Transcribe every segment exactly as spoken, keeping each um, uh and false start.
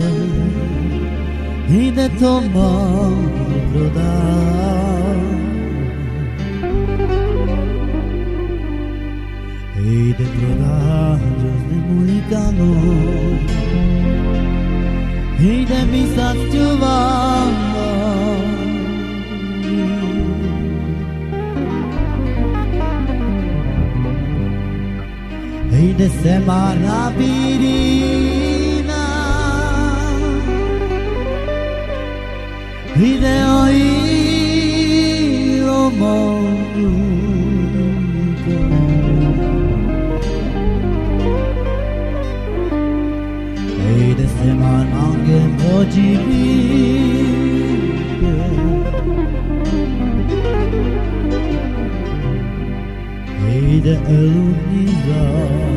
e de tomar rodar e de rodar de Mulicano e de misas chuvando e de semana virina e de oír o mundo e de semana que pode vir e de elunizar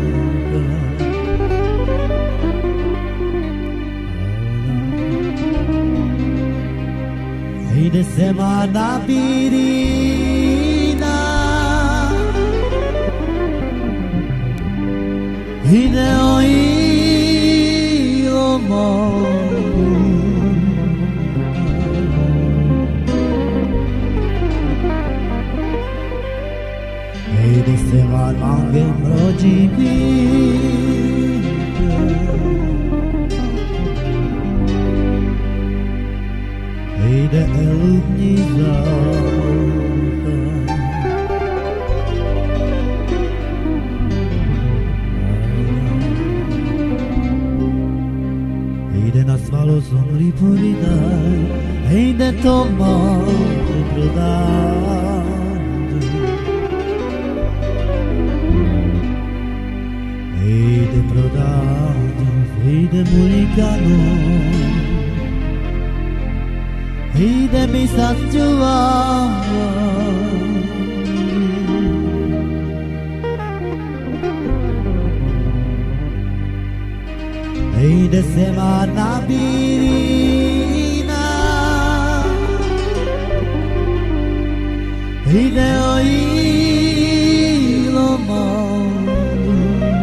e de semana virina e de oír o mundo e de semana que pode vir e de elunizar e de nas malos somripuridad e de tomar rodando e de prodado e de Mulicano e de misas chuvando e de semana virina e de oír o mundo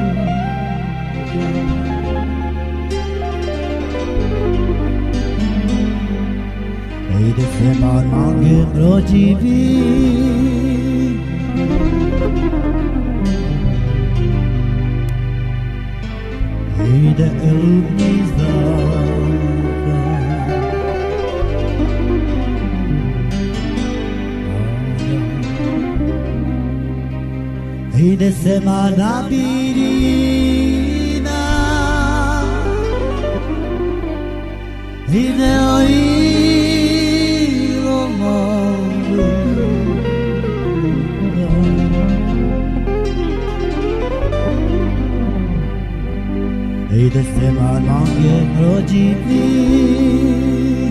e de semana que pode vir e de elunizar e de semana virina e de oír o mundo e de semana que pode vir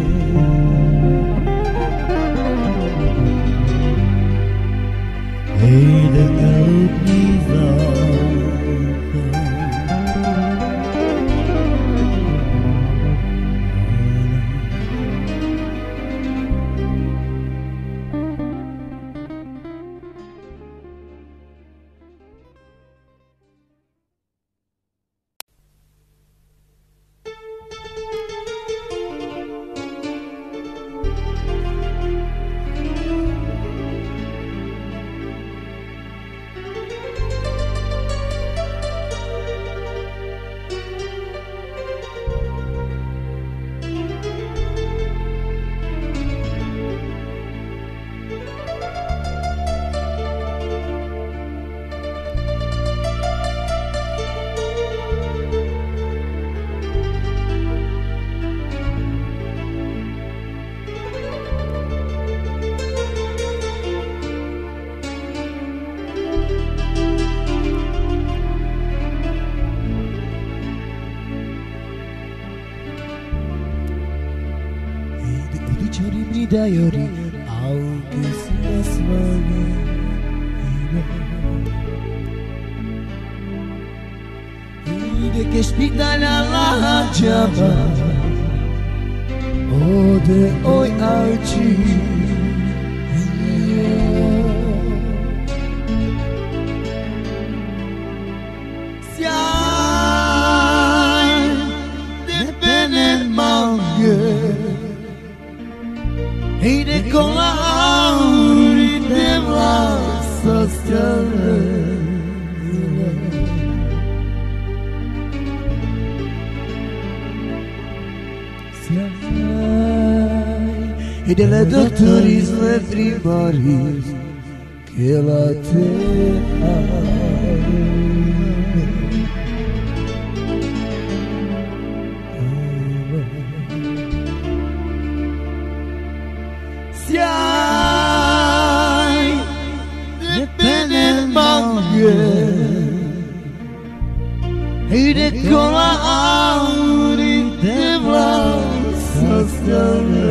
e de elunizar Diary, aunque seas mañana y de que hospital a la llama o de hoy allí si hay de E della dottorismo e primarismo che la te siai de pene mangue e de cola auri de vlasa stare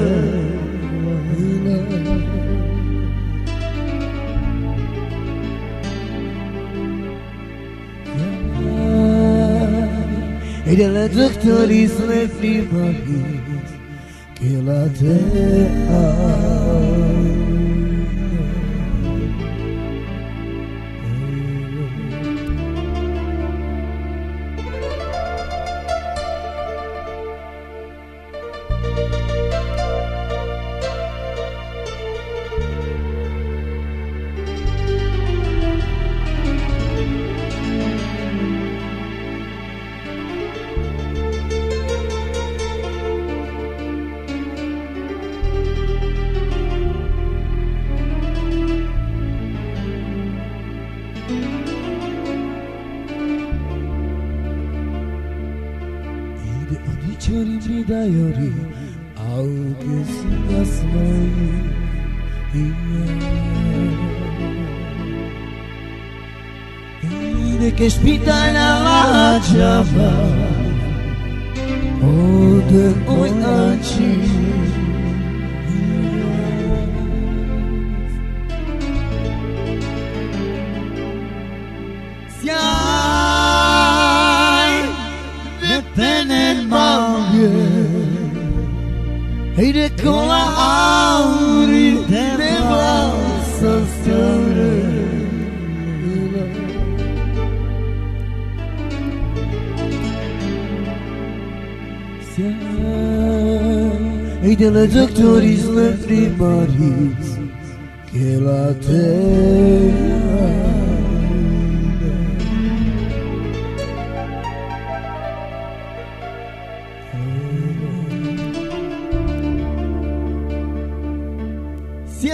e della dottorismo e primarismo che la te Çori mi dayori algısı basmayı İyi de que hospitala la chava O de oi anchi Si hay de penen e de cola auri de vlasa stare e della dottorismo e primarismo che la te si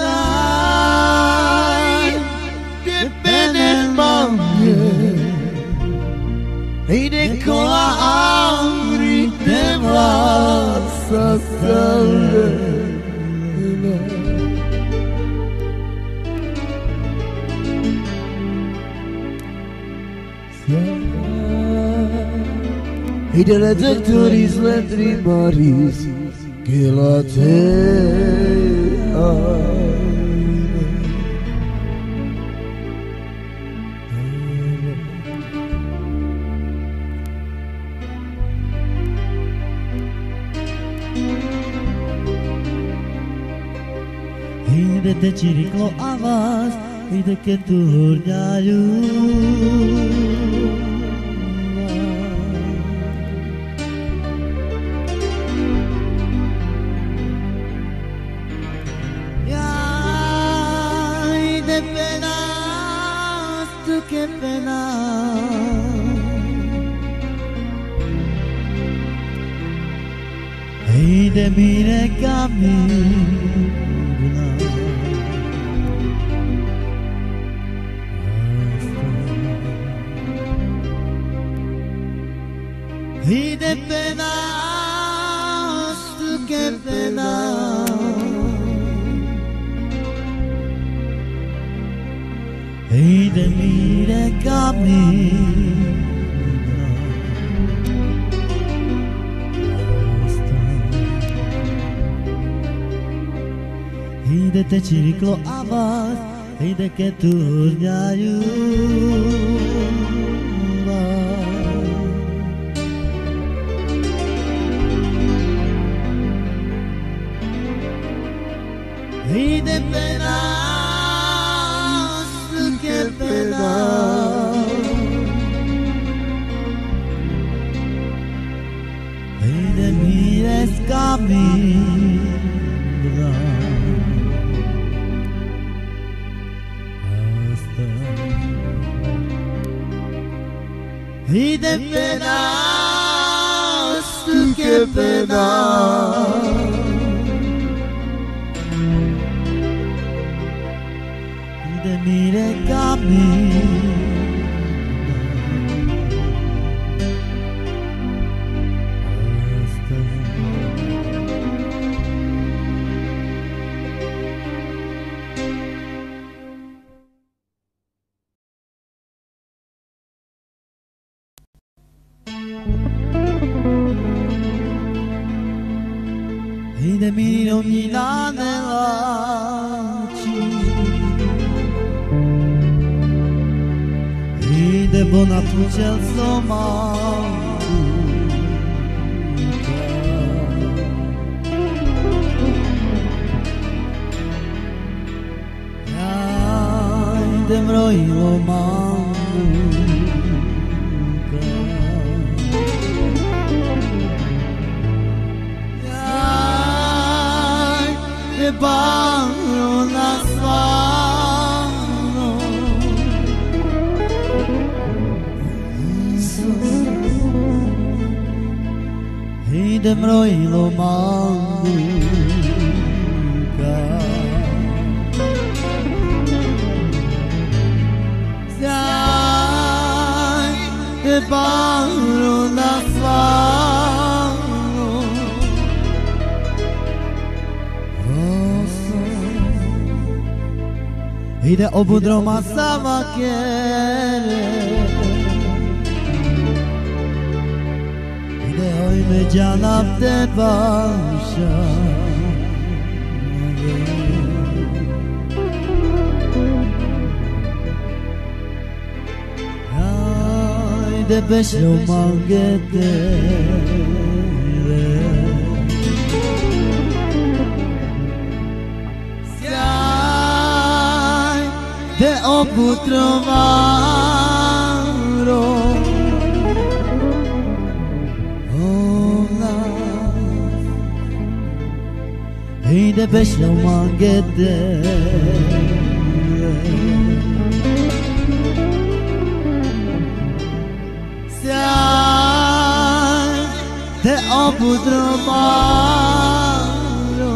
hay de pene mangue e de cola auri de vlasa stare e della dottorismo e primarismo che la te e de te ciriclo avas e de que turnalu de penas, tú qué pena y de mire camina y de penas, tú qué pena e de mire camina e de te ciriclo avas e de que turnalu e de penas, qué pena y de mires camina hasta y de penas, qué che pena de mire camino e de mire ogni nella e de buona tu c'è il somma de mroi lo manca de barro na svano e de mroi lo manca de barro na svano e de obudroma sama kere e de oi me janap te basha de beso mangete sai de oputrovaro ona e de beso mangete te oputrovaro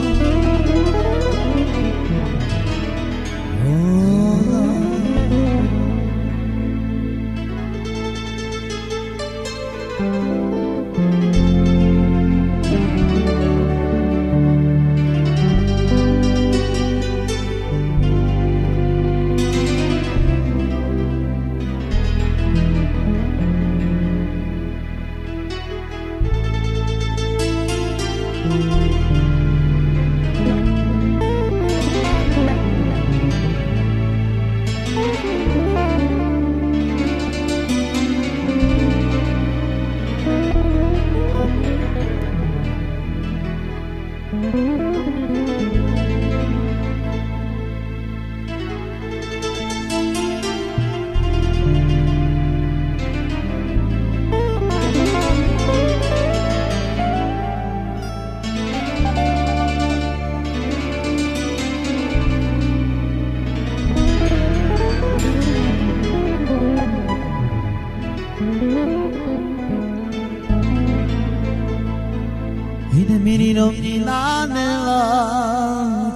e de menino lá nella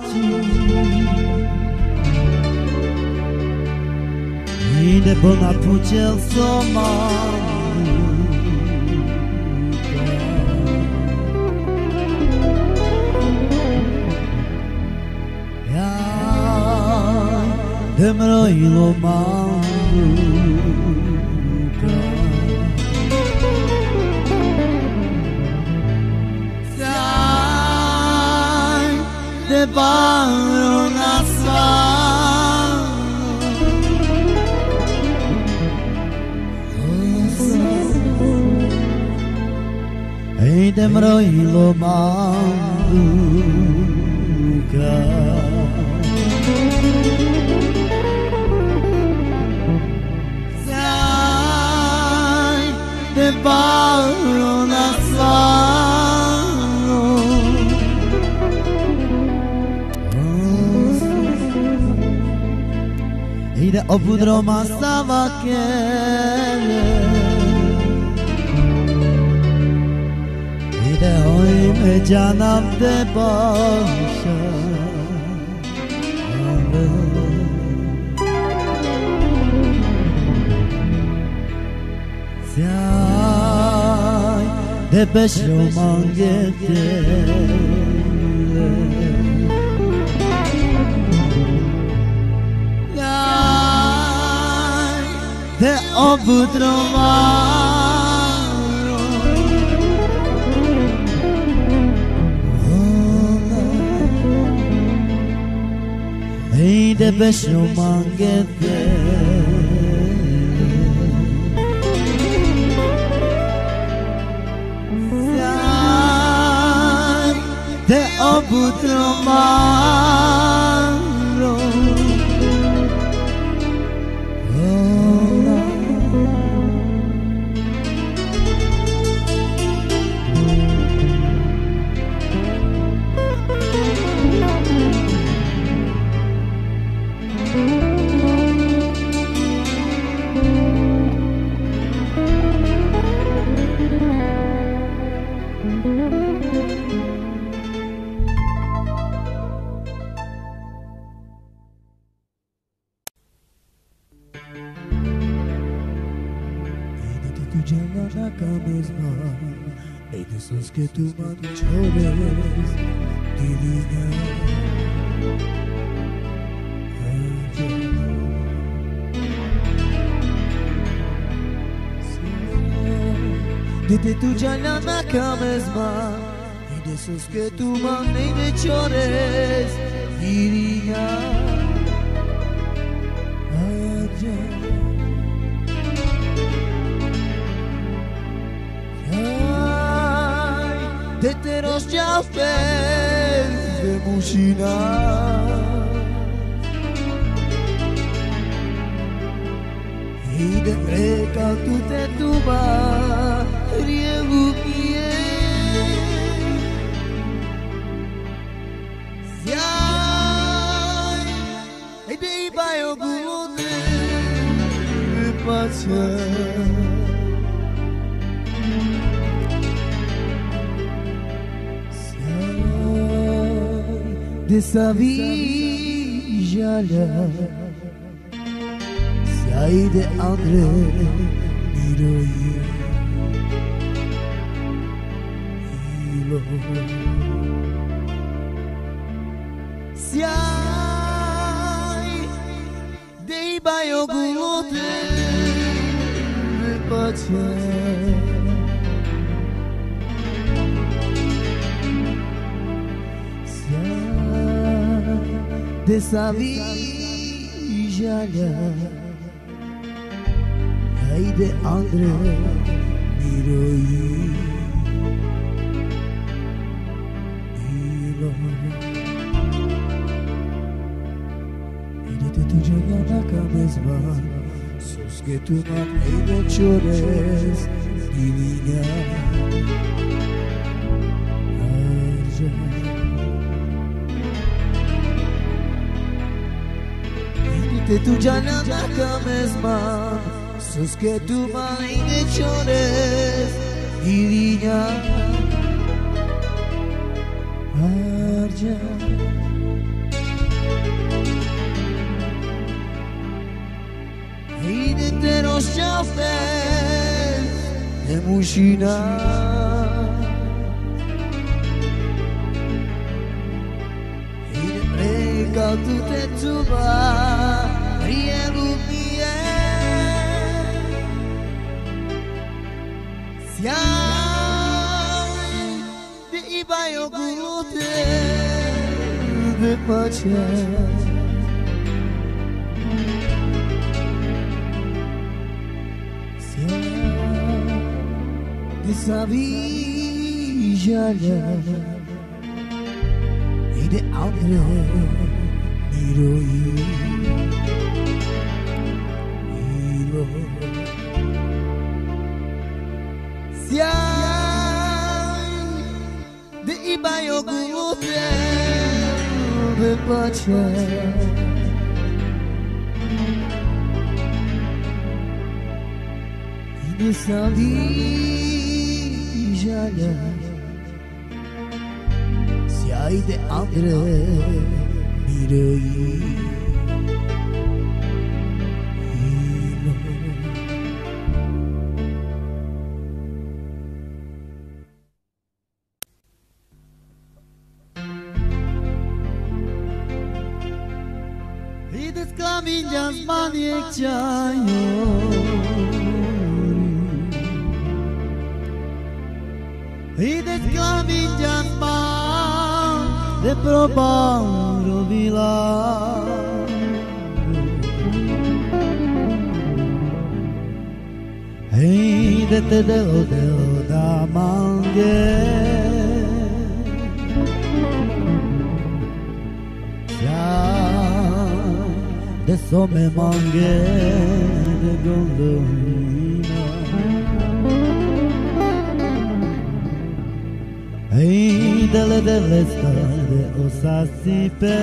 e de buona puce il somma de mroi lo manca sai de barro na svano e de mroi lo manca de barro na svano e de opudroma sama kere e canam de başa Sai de beşlo mangete de obudrovaro Ei de beşlo mangete Sai de obudrovaro Tu llama la misma Ey de esos que tú manchores divina Desde tu llama la misma Ey de esos que tú manchores divina De te rozdziałpes de mužina I de reka tu te tuba rievu pie Sjaj E de ibajo gulune pace De sa vijala Sjaj de andre miroji Ilo Sjaj de ibajo gulote pace De sa vijala Ai de andre miroji Ilo I de te tu llama la misma Sos que tu man e de chores divina Arja De tu llama la misma Sos que tu man e de chores divina Arja I de te rozdziałpes de mužina I de reka tu te tuba rievu pie Sjaj de ibajo gulute de pace De sa vijala I de andre miroji Ilo Sjaj de ibajo gulute de pace I de sa vijala Haydi andre miroi Hides klaminjas maniek chayori Hides klaminjas man de probaro vila Hide te deo deo da mange De some mange de gondolina Hey dele dele stare o sasipe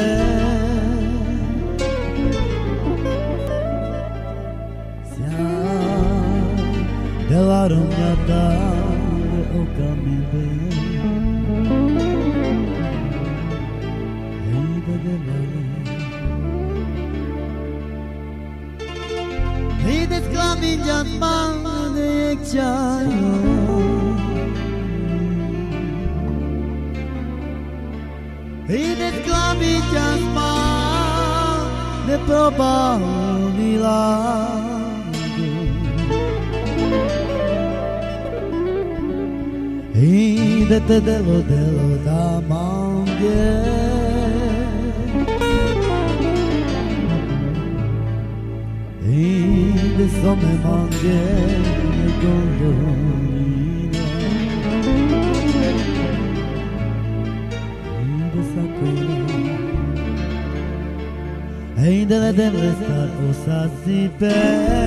Sia della rognata de o camide Hey dele dele Hides klaminjas maniek chayori Hides klaminjas man de probaro milagro Hide te delo delo da mange De some mange de gondolina De sacola Ainda le dem restar o sasipe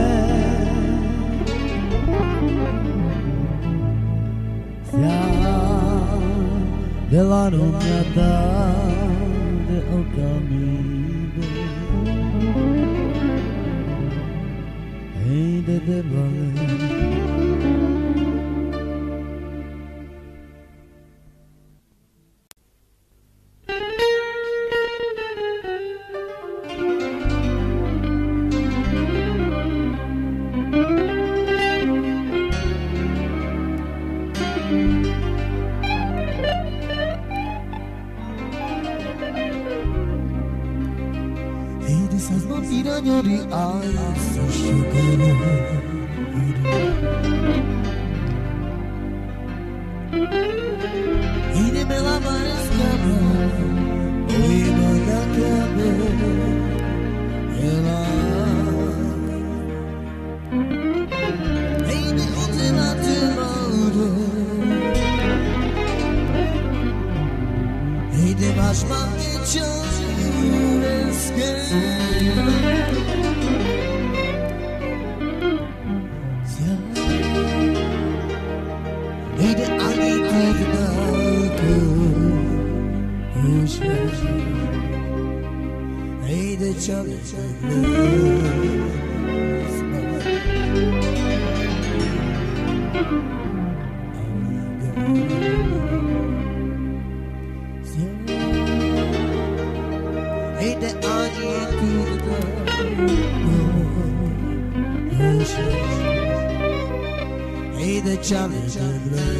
Sia della rognata de o camino Ainda de valer Esas mentiras de ay, so sugar. Y de me la escapa, hoy no la cabe, ela. Hey, de onde la te moro, hey, de vas manchar. Hey, the ugly could not Hey, the challenge of Hey, the ugly could not Hey, the challenge of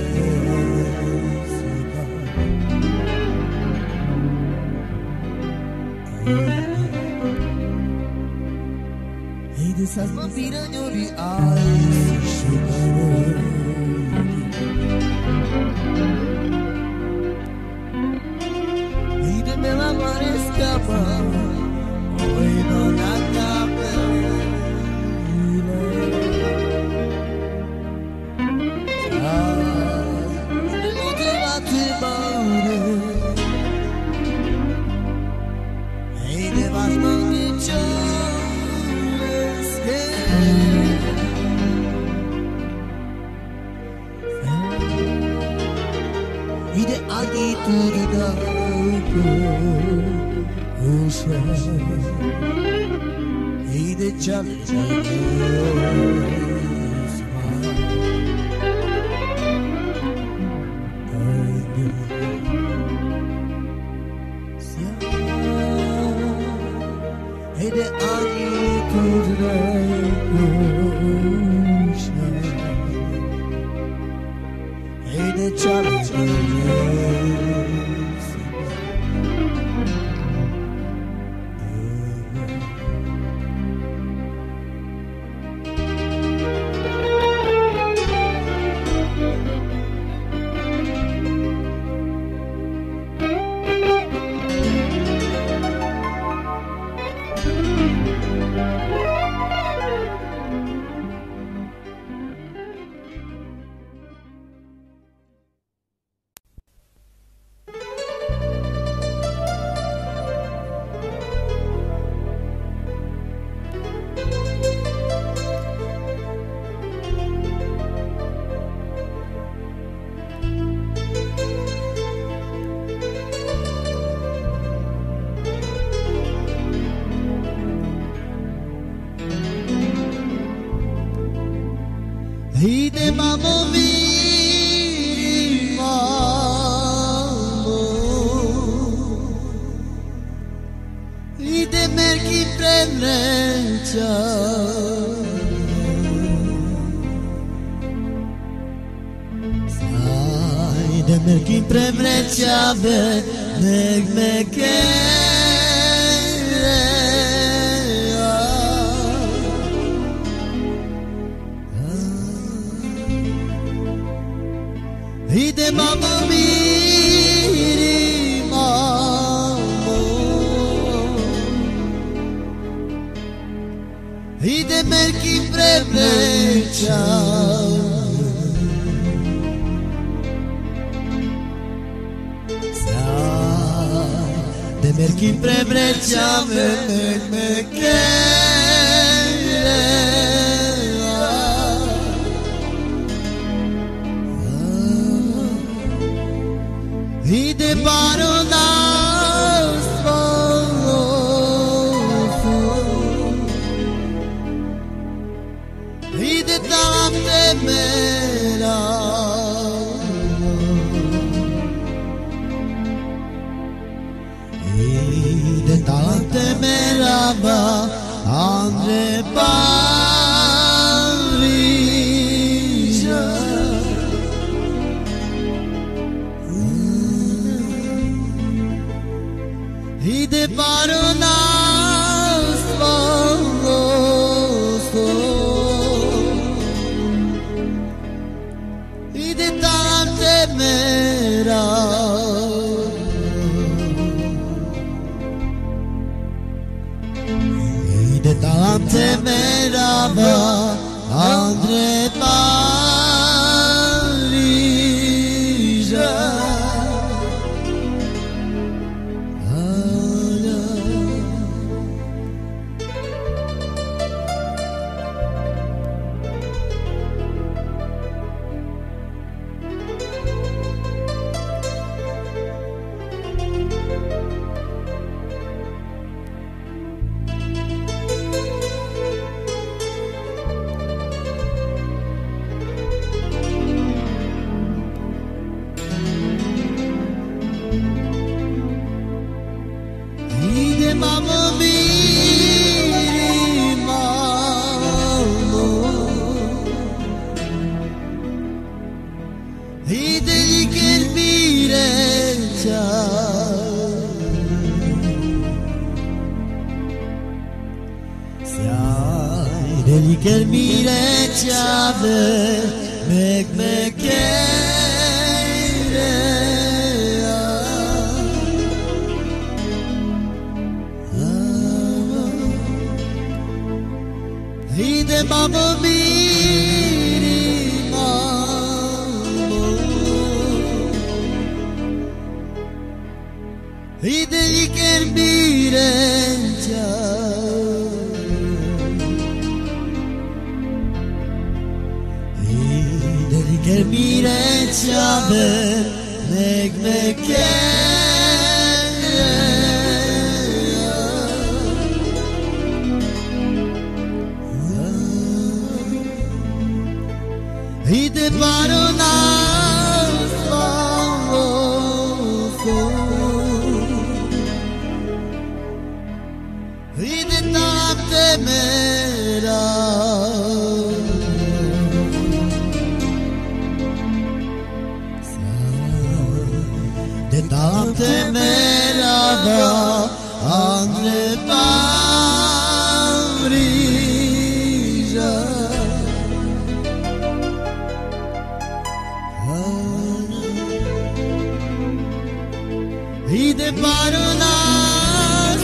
Hey, this has my feet on your eyes, sugar. Hey, the mela escapa, hoy no la capa. He the challenge Ede ani kudrai kusha Ede challenge Hide mamo viri mamo Hide merki premreća Hide merki premreća Nek me kere Hide mamo miri mamo Hide merki premreća De merki premreća Nek me kere Hide baronarstvo Hide tam temera Hide tam temera ba Andre Pavrića Hide baronarstvo Hide tam temera Hide tam temera ba Andre Pavrića Hide mamo miri mamo Hide liker mireća Hide liker mireća Mek me kere Hide mamo miri mamo Hide liker mireća Hide liker mireća Nek me kere Hide baronarstvo Hide tam de tante merava Andre Pavrija Ide parunas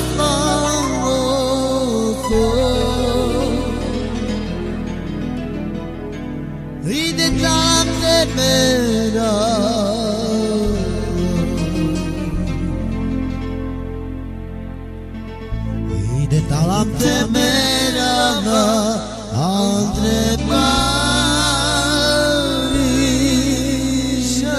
mangoso Ide tante merava de talam temerava Andre Parisha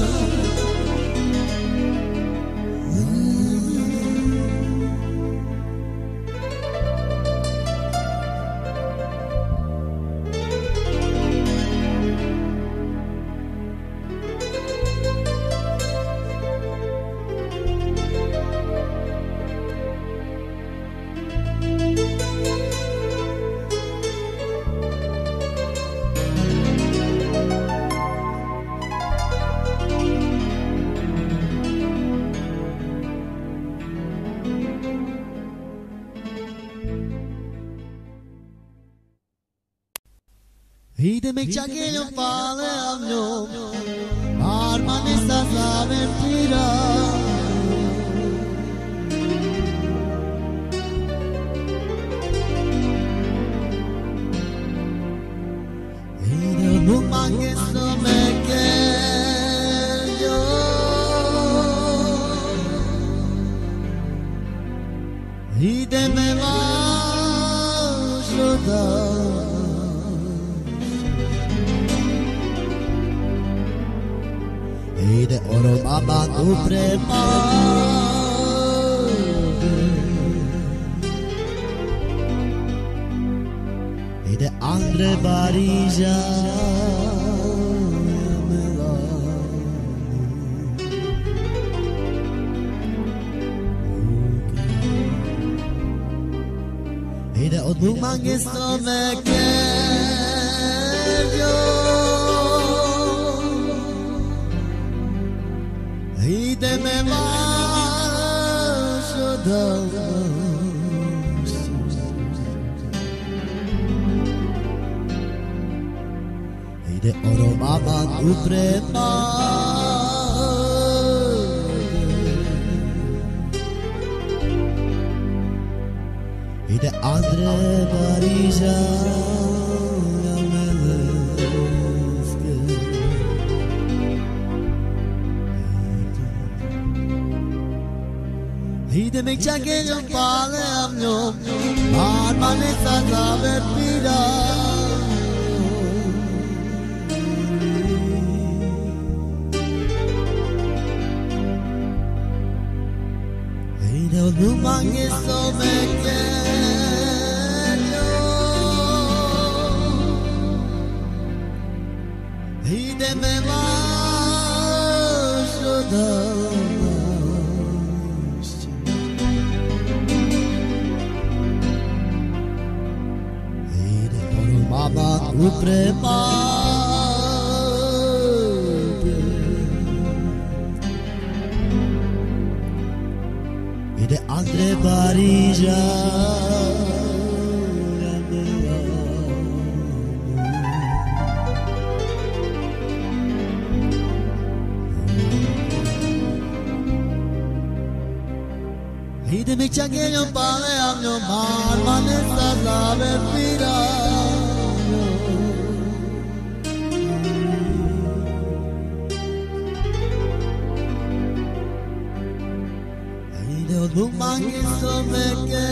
Ide me chakello pale amno Armani sasaven tira Ide bumange so me kello Ide me va shoda Ide oro mama tu prepare Ide Andre Parisha Ide odmuk mangisto me kello Ide me vashoda Ide oro mama tu prepare Ide Andre Parisha Ide me chakello pale amno Armani sasaven tira Ide odmumange so me kello Ide me vashoda Mama tu prepare Ide Andre Parisha Ide me chakello pale amno Armani sasaven tira Bumangi so me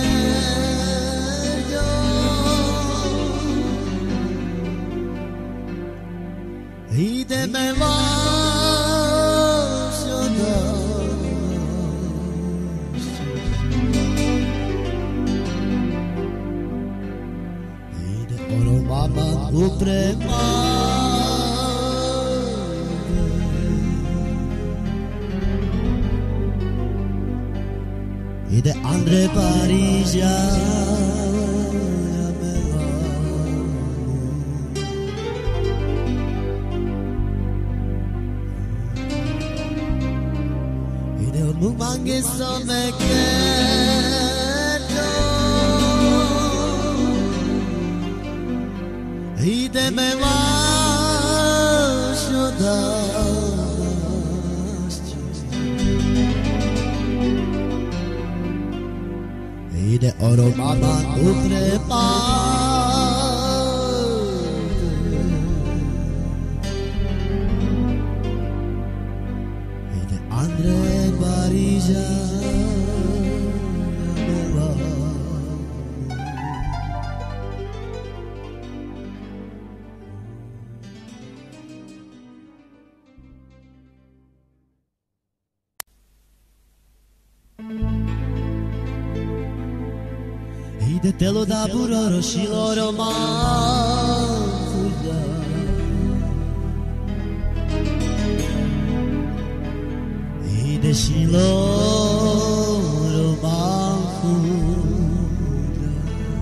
kello Ide me vashoda Ide oro mama tu prepare Ide Andre Parisha Meu lumangue só me quero E de me vas E de oro mama tu E de Andre Barija de telo da buroro shiloro manfuya E de shiloro manfuya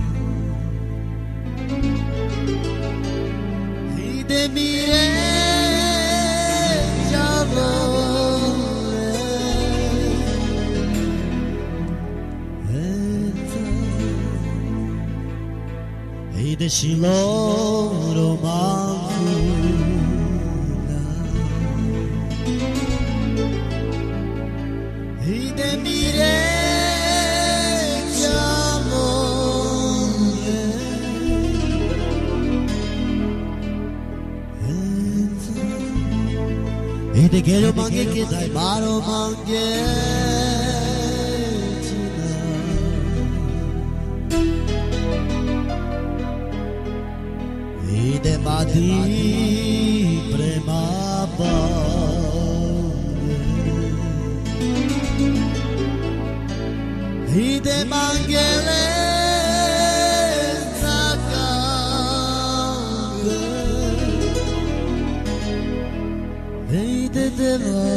E de mire de shiloro manfuna E de mire amore E de gelo mangue che dai maro mangue de mati prema bande E de mangele zakange E de deva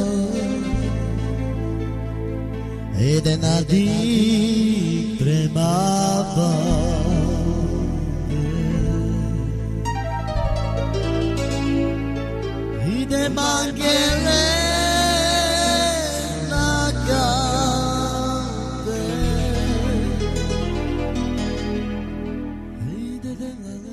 E de nadi prema bande De mangele la gambe E de dengale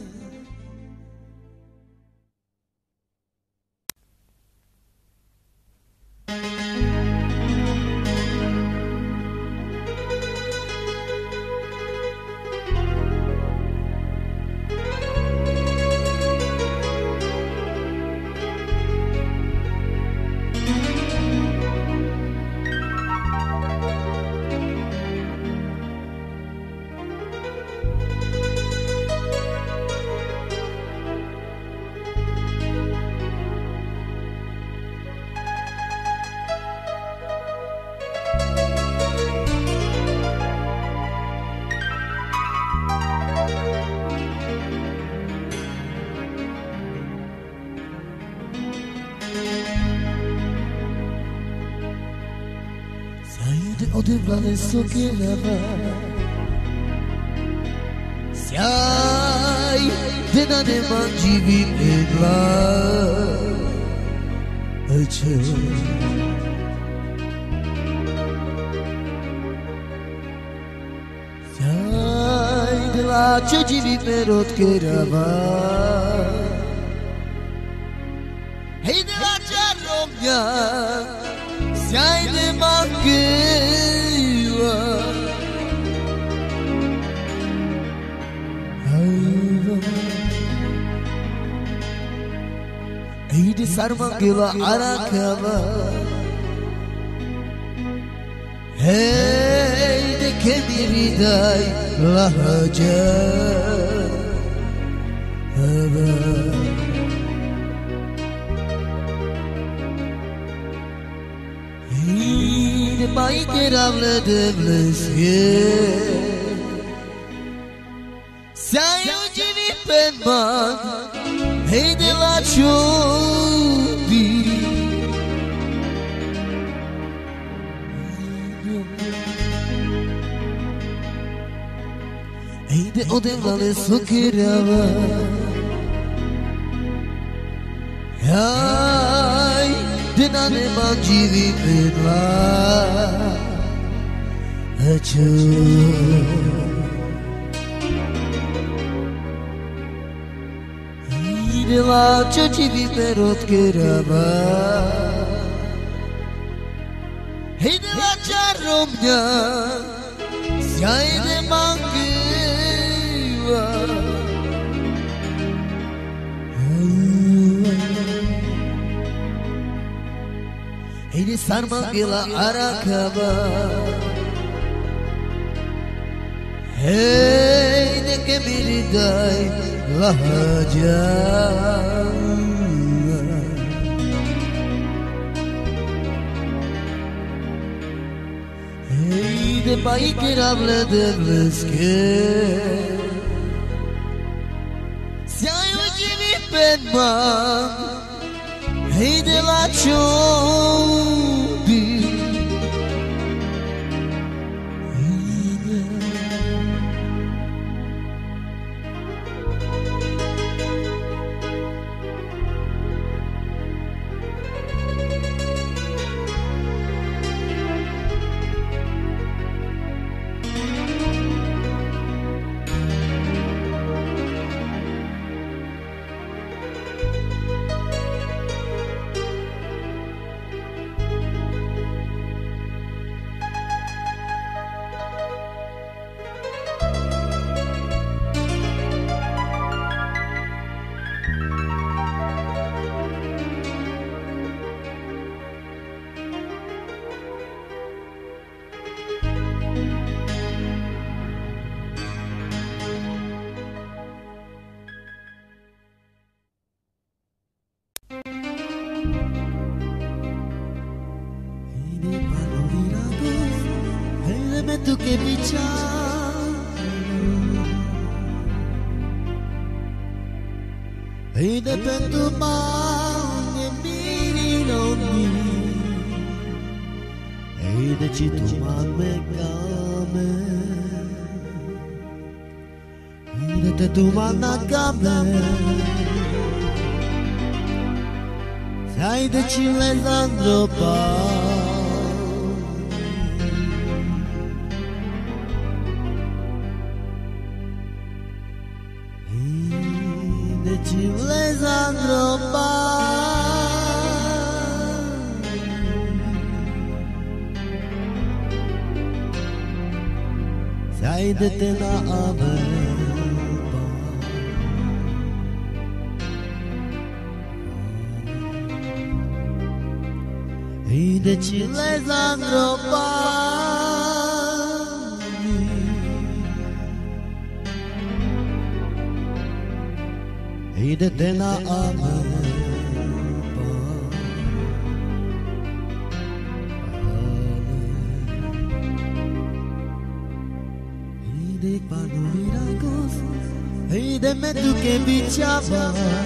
Adesso che la va Se hai te ne mangi vive là E c'è Se hai te la c'è ci vive rot che la va E te la c'è romia Se hai te mangi Eide sarmangila arakava Eide kemiridai lahaja Eide maite ravle devlesye Sayo jivi penman Eide la chubi Eide odevale sukirava Ay, denane manjivi penman tăciut. De la ce ci vi perot kerava, hei de la charomnya, siai de mangiva. Hei de sarmangila arakaba, hei de kemiridai lahaja. Hei de pai kirable de bleske, siai ujimi penman, hei de la chodi. Tu che bicia e de pentru mani miri non mi e de ci tu man me game e de te tu man na game sai de ci Alessandro pa. Alessandro pa, sai de te na aveva, e de ci Alessandro pa. E de te na ameva, e de panoragos, e de me tu che biciava,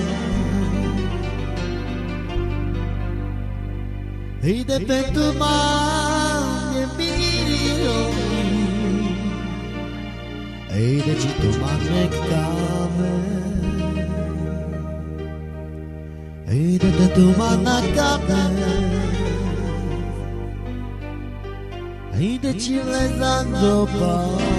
e de pentru mani miriro, e de ci tu mane came. E de te tu manna cape, e de ci Alessandro pa.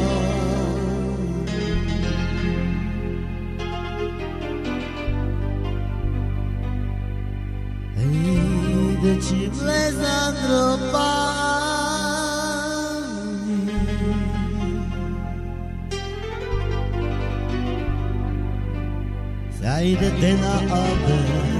E de ci Alessandro pa. Sai de te na ave.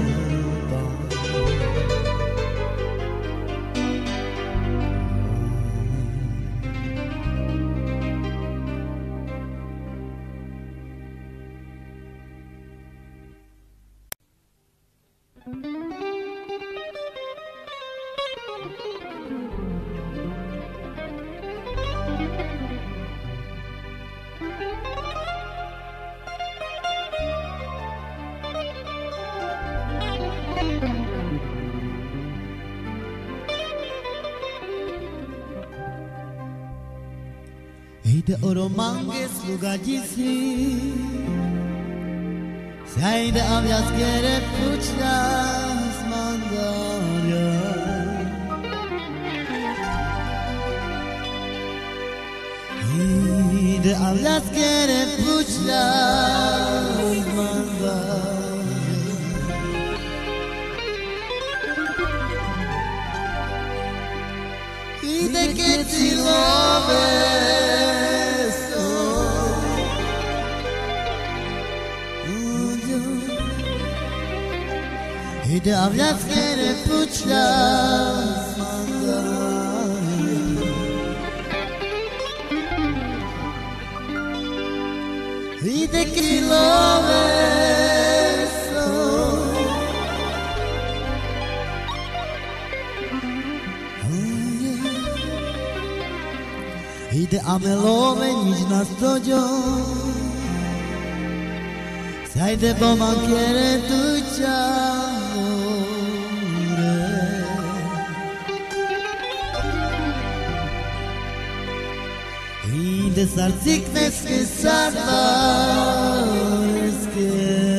de oromanges lugagisi Sai de avias kere puchnas mandaria de hablas quiere puchar mandar y de que si lo ves y de hablas quiere puchar mandar y de que lo beso y de amelo venić na stojo sai de boma quiere tu amore y de sarciknes que salvar que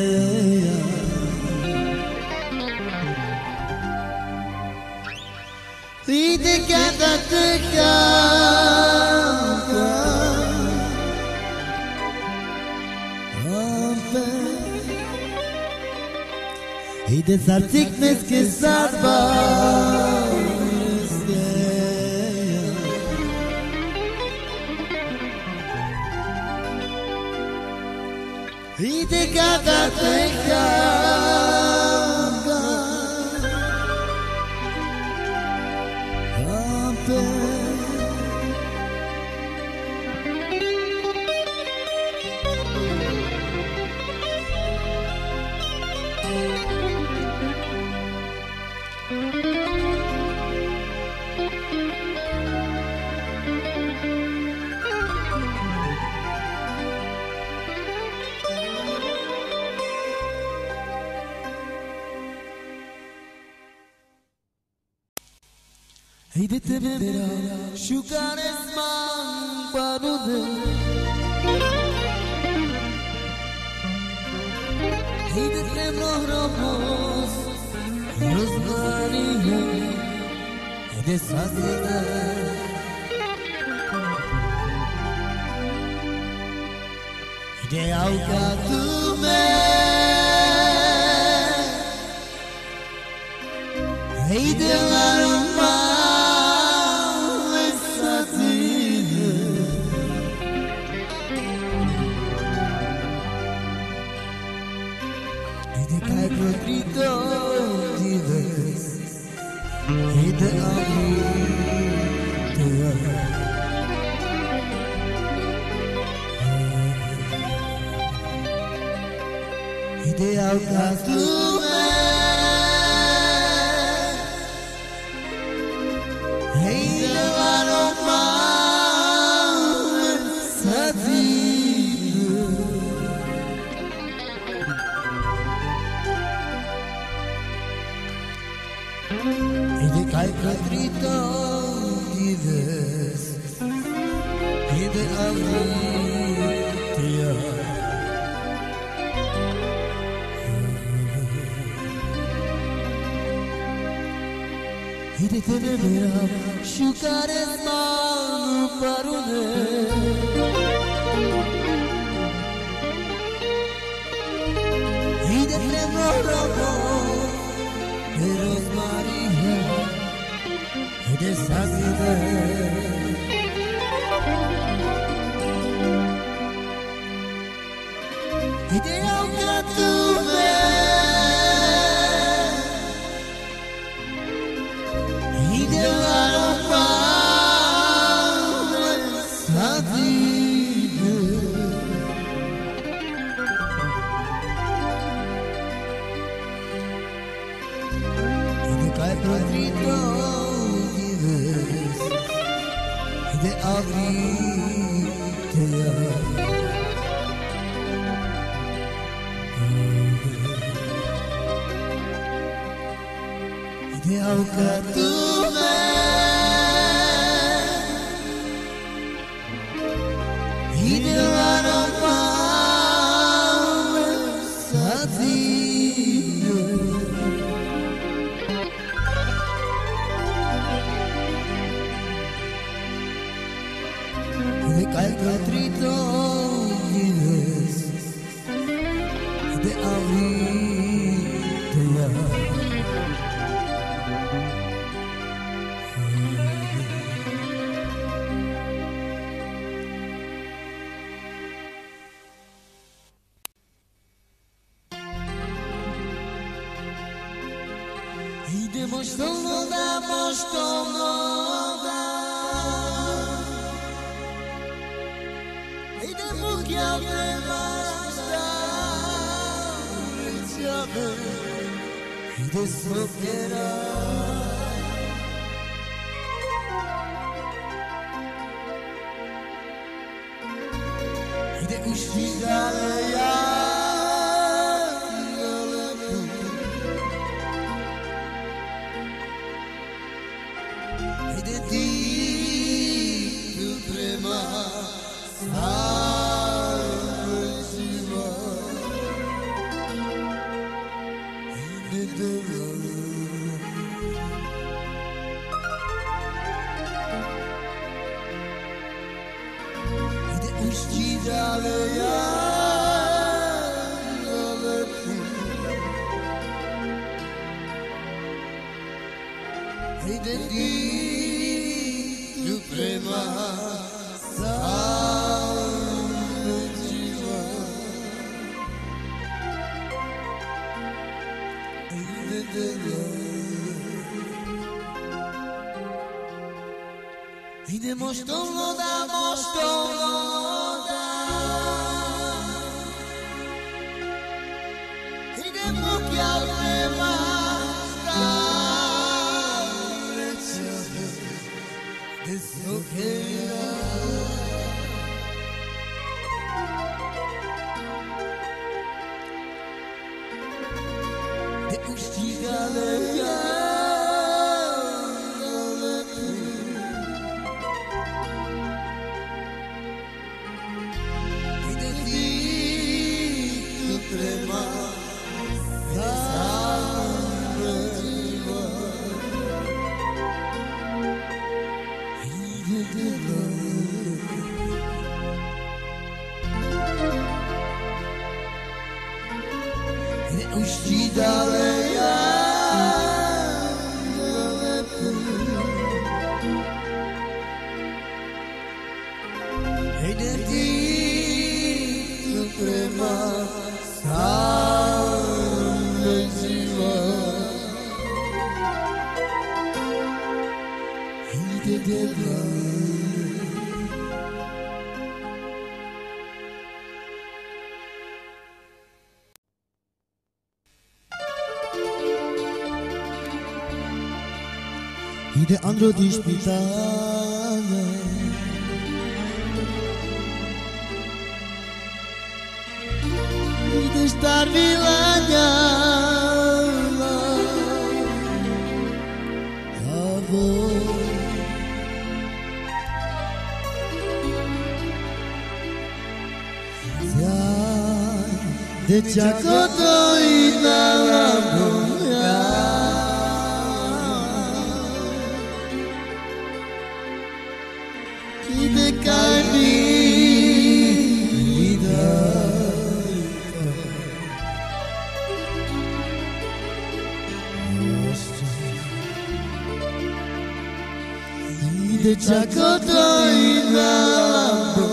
y de cada te y de sarciknes que salvar y de cada teja hey de te vera shukares man parude hey de te rohros rozmarie hey de sazida hey de auka tume hey de aroma Grito dives y de y de alcas tuve y de aroma sativa y de calcatrito dives y de abritia y de tenebra shukares man parude y de tremolo de Rosmaria y de Sazida y de auka tuve y de aroma Sazida Rodrigo dives y de abritea y de auka tuve y de aroma Sazida de calcatrito vives de abritea. Idemo što vodamo, što voda. Idemo kjavne maštavićave. Ide sopjera. Ide uštidale ja. Ide ti tu prema savršima. Ide dobro. Ide uštidale ja. Ide ti tu prema savršima. Ide dobro. Idemo što vodamo, što voda. Idemo kjavne maštavićave. Ide sopjera. Ide uštidale ja. Ide ti tu prema savršima. Ide dobro. Ide uštidale ja. Ide ti tu prema savršima. Ide dobro. Ide Andro di špitale. Ide star vilanjala. A voi Zjaj dečako to i naravno. Ide kaj mi dajta. Ide čako to i naravno.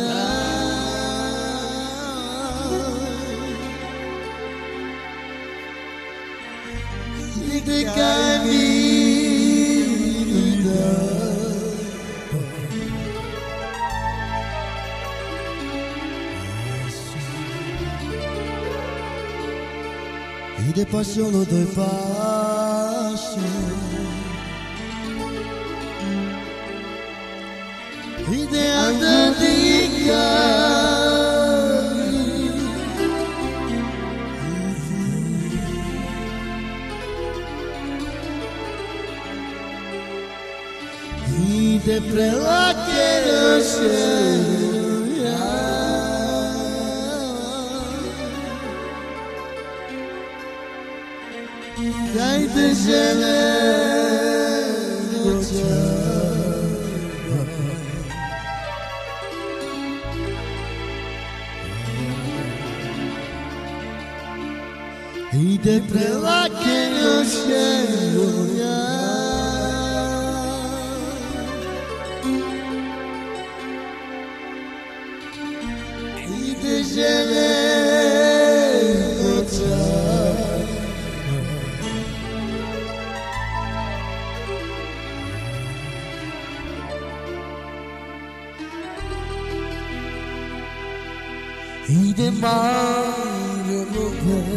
Ide kaj mi dajta. Ide passione doi fasci. Ide andatica. Ide prelakere se. Dajte žele doča. y de prueba que no llego ya. Y te llevé otra. Y de mar no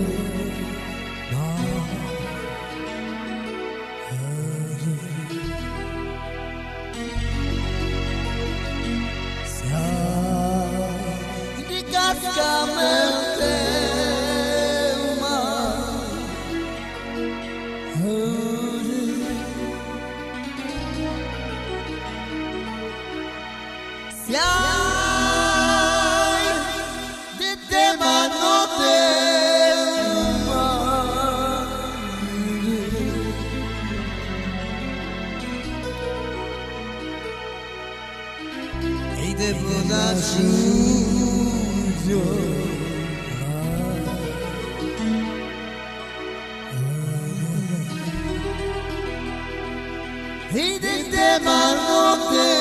y desde mano de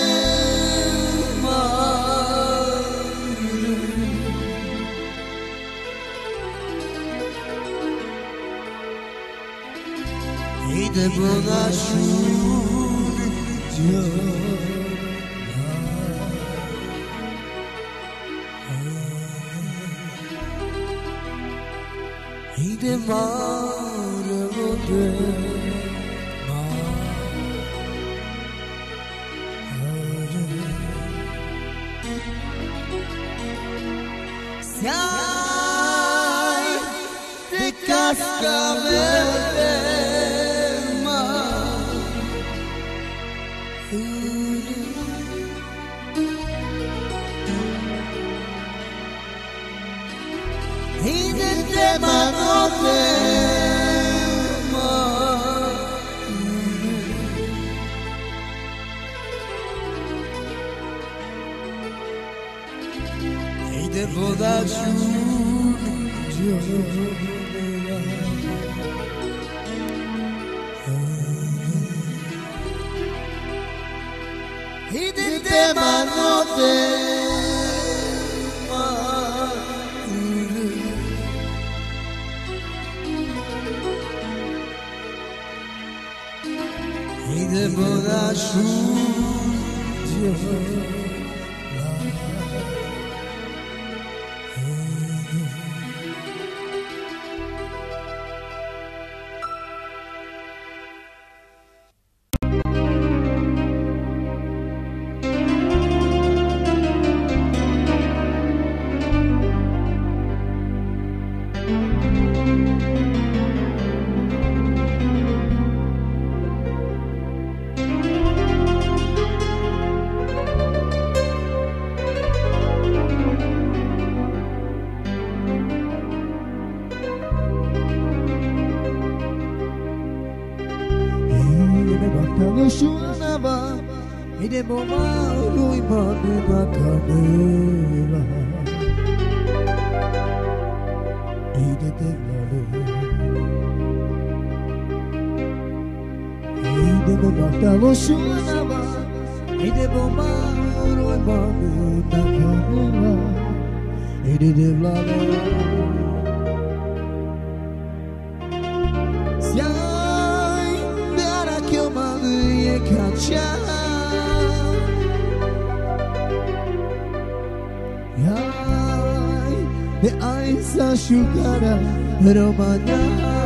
mar y de buena y de mar de si hay de cascabel del mar y desde mano del mar y de bodas y desde mano del mar y de bodas y de momaro y mane na canela y de temare y de momaro suonava y de momaro y mane na canela y de devlala si hai vera che o mane e caccia de aisa shugara romana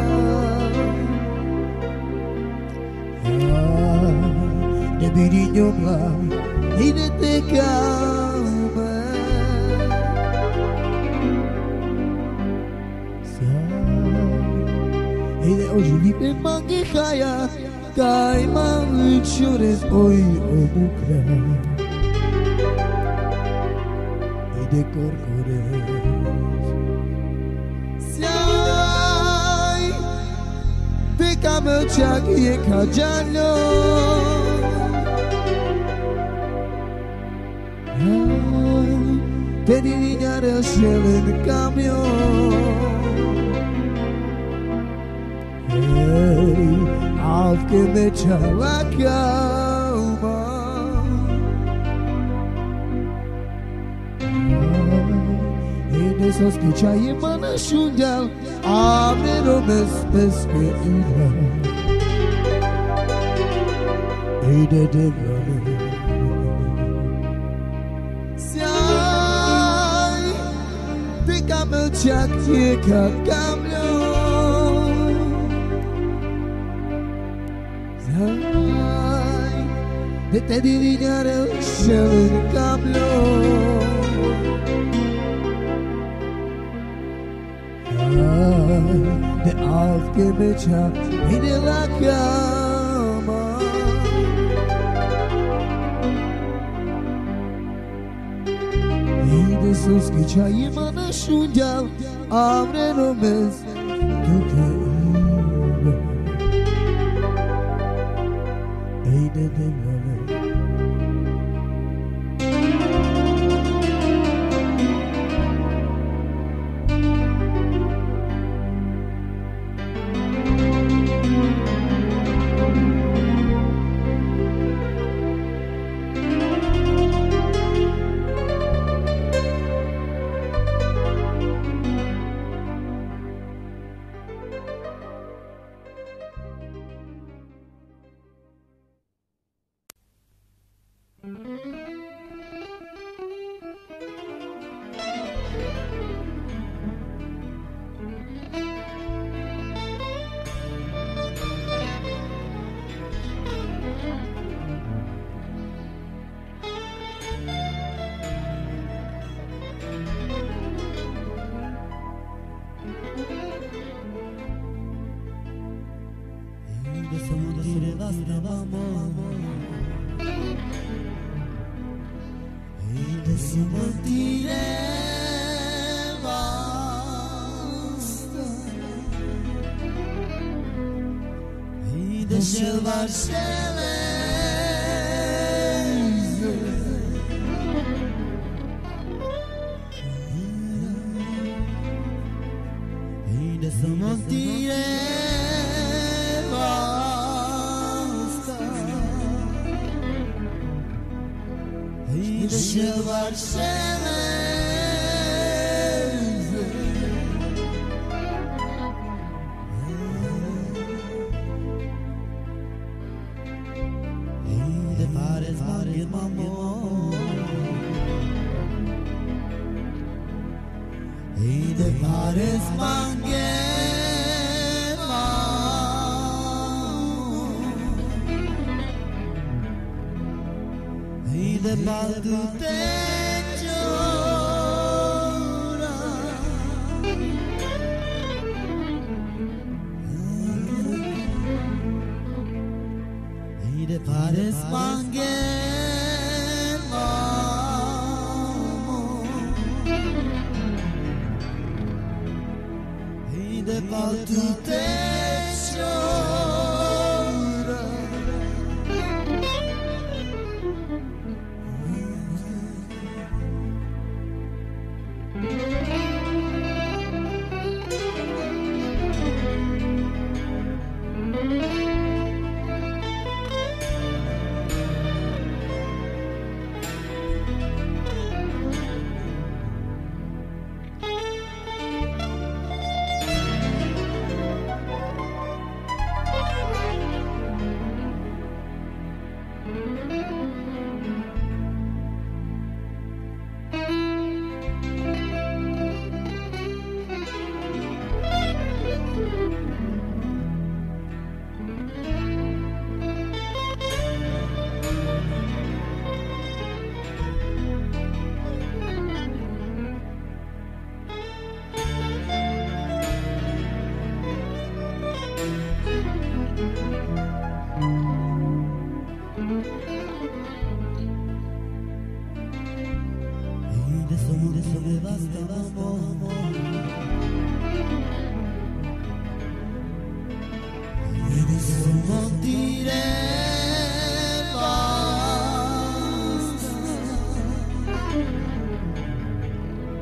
de biriño bla y de te calma y de hoje vive mangue kaya kaiman chores oi omukra y de corcores Kamachaki e Kajano Te dignare a scelle in camion Hey, auf Gemecha Kauma. Hey, das aus Kichai Mana Shundal, Abre Romes Peske Ila. Hey, de de Sai, te camel chak ye ka kamlo. De te divinare el cablo. De alt que me echa y de la cama. Y de esos que echa y mana shunja, abre no mes, tu que iba. Ey de de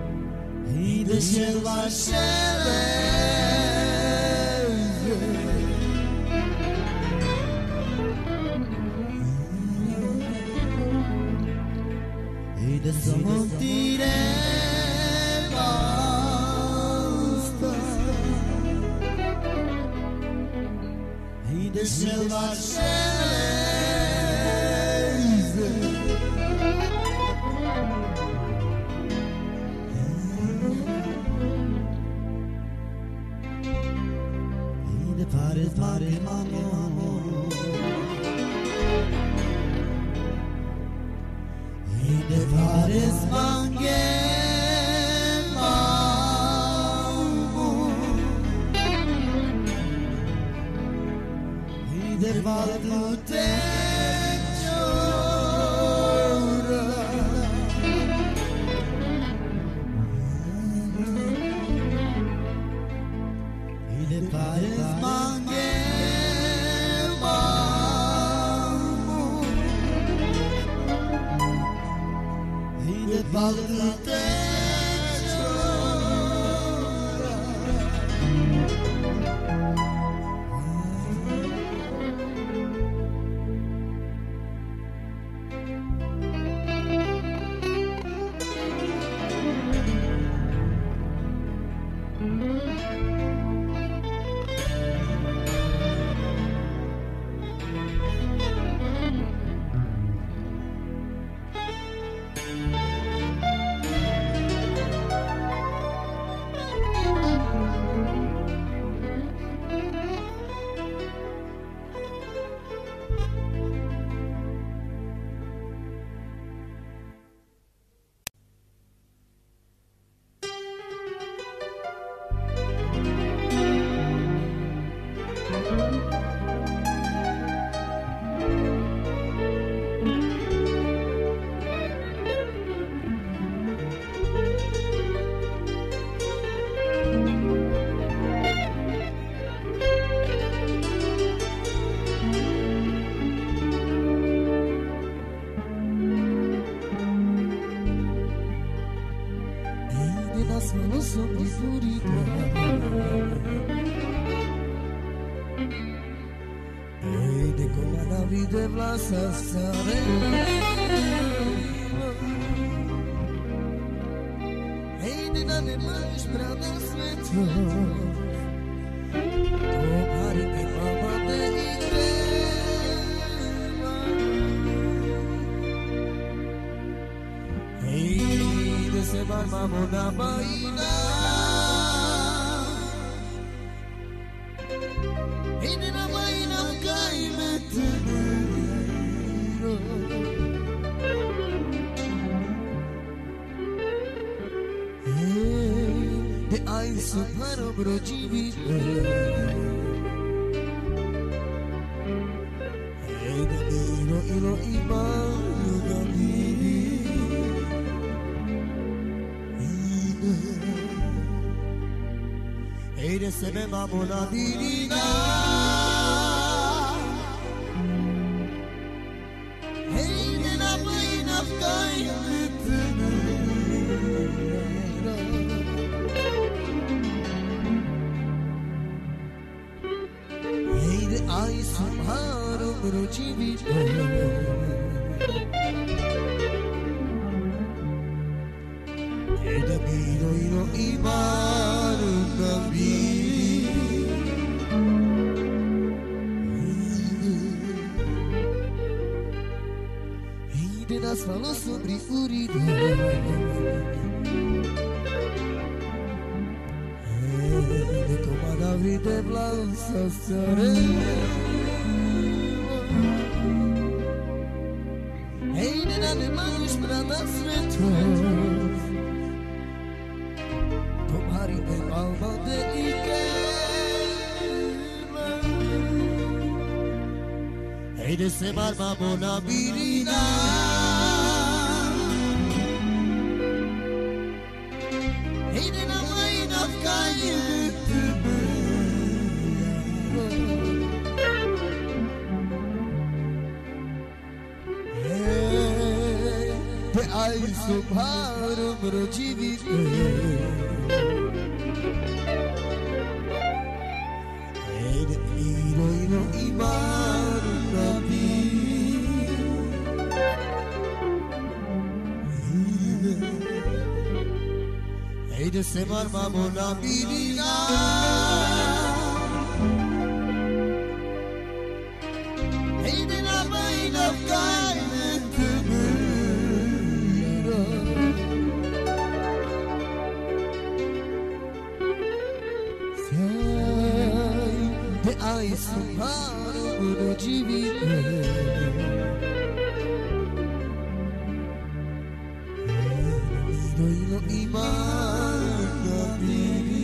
Deixa-la cheia. Desmintire basta e de selvaggiese e de fare fare mamma de vares mangemamo e de valute chora e de vares valute solo sobre purita e de come la vita vlasa stare e de da ne mai sprada svetlo to pari me mama de ikrema se varmamo na baina e na baina kai metero e ai suparo brojivite e da ilo ilo imanu da vivi e de se me mamo la virina e de la vaina fkai e de ai sumharo brojivite e de miro iro imanu nas falou sobre furida e como a vida é blanca serena e de nada mais para dar certo tomari de alma de ikrema e de se marmamo na virina ai subharo brojivite e de iro iro imanu nabi de semar mamona birina Hey de la baina kainete mira Sei de ai sumaro no jivire Ilo imana biri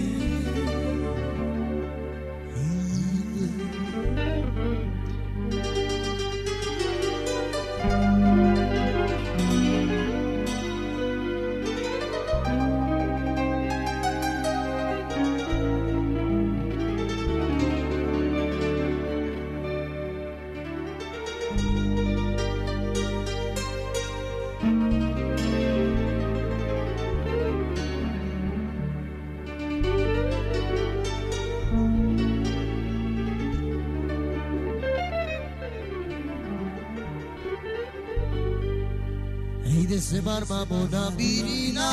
Hey de semar mamona birina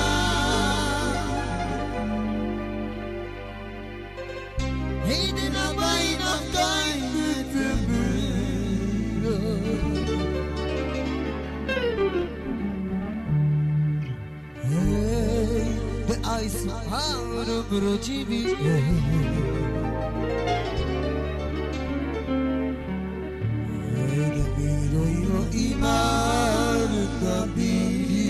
Hey de la baina kainete mira Hey de ai sumaro no jivire Hey de miro ilo iman Tabiri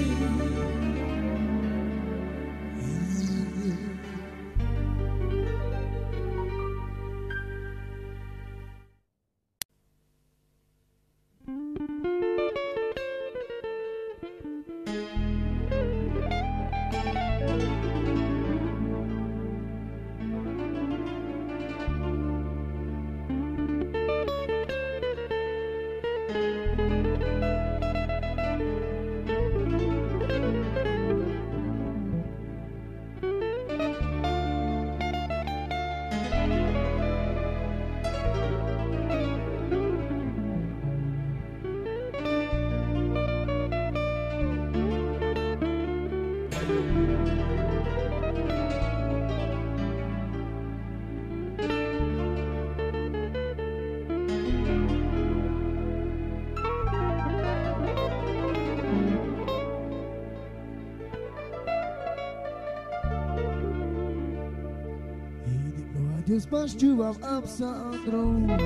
Deus bastiu am Sandro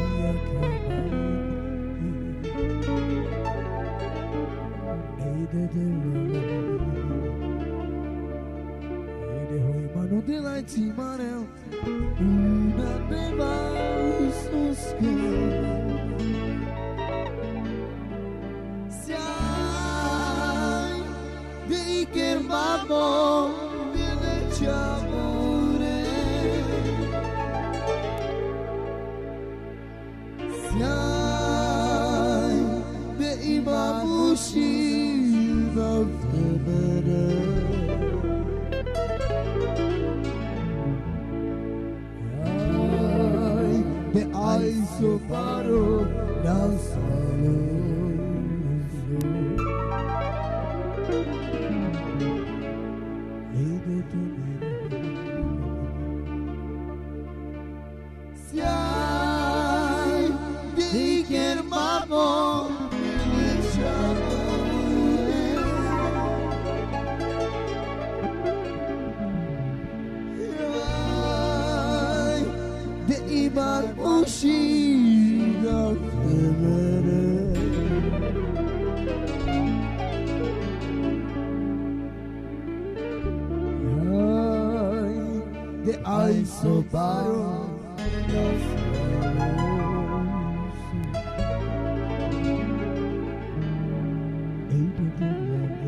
Ei de de Ei de hoi manu de la timarel Una beba susque Se ai de iker mamo de leche amore Sai de imamushi na femere Ai de ai soparo na salo Ei de tumira Sai Diker mamo De iman ushida femere De ai sobaro Ei,